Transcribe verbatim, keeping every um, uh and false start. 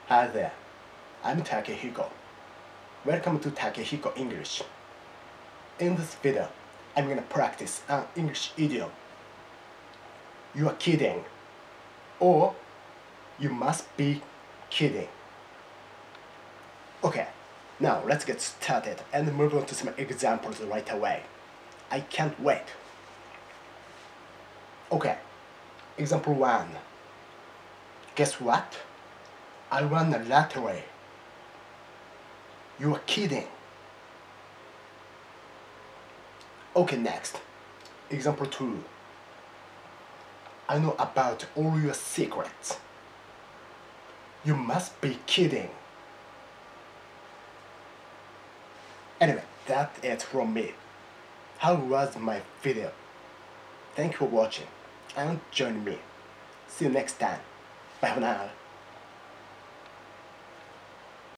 Hi there, I'm Takehiko. Welcome to Takehiko English. In this video, I'm gonna practice an English idiom. You are kidding, or you must be kidding. Okay, now let's get started and move on to some examples right away. I can't wait. Okay, example one. Guess what? I won the lottery. You are kidding. Okay, next. Example two. I know about all your secrets. You must be kidding. Anyway, that's it from me. How was my video? Thank you for watching and join me. See you next time. Bye for now.